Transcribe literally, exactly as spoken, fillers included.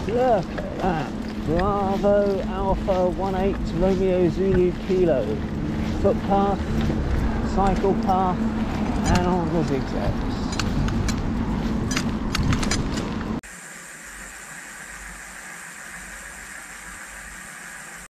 Look at Bravo Alpha one eight Romeo Zulu Kilo. Footpath, cycle path, and on the zigzags.